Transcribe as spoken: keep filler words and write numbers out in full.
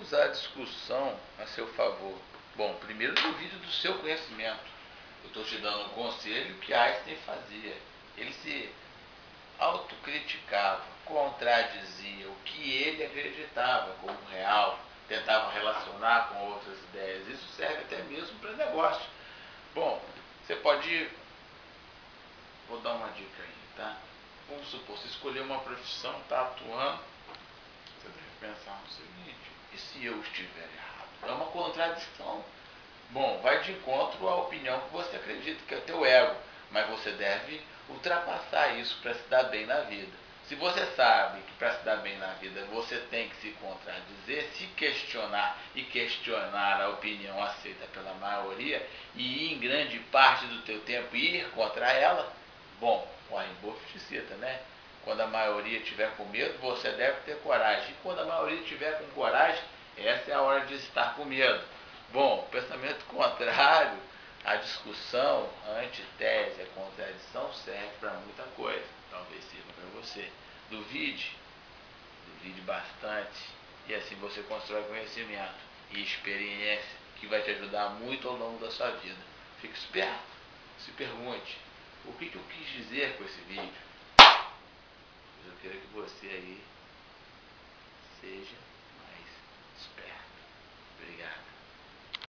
usar a discussão a seu favor? Bom, primeiro duvide do seu conhecimento. Eu estou te dando um conselho que Einstein fazia. Ele se autocriticava, contradizia o que ele acreditava como real, tentava relacionar com outras ideias. Isso serve até mesmo para negócio. Bom, você pode... Vou dar uma dica aí, tá? Vamos supor, você escolheu uma profissão, está atuando, você deve pensar no seguinte: e se eu estiver errado? É uma contradição. Bom, vai de encontro à opinião que você acredita, que é o teu ego, mas você deve ultrapassar isso para se dar bem na vida. Se você sabe que para se dar bem na vida você tem que se contradizer, se questionar e questionar a opinião aceita pela maioria e em grande parte do teu tempo ir contra ela, bom, Warren Buffett cita, né? Quando a maioria tiver com medo, você deve ter coragem. E quando a maioria tiver com coragem, essa é a hora de estar com medo. Bom, pensamento contrário, a discussão, a antitese, a contradição serve para muita coisa. Talvez sirva para você. Duvide, duvide bastante, e assim você constrói conhecimento e experiência que vai te ajudar muito ao longo da sua vida. Fique esperto, se pergunte: o que, que eu quis dizer com esse vídeo? Eu quero que você aí seja mais esperto. Obrigado.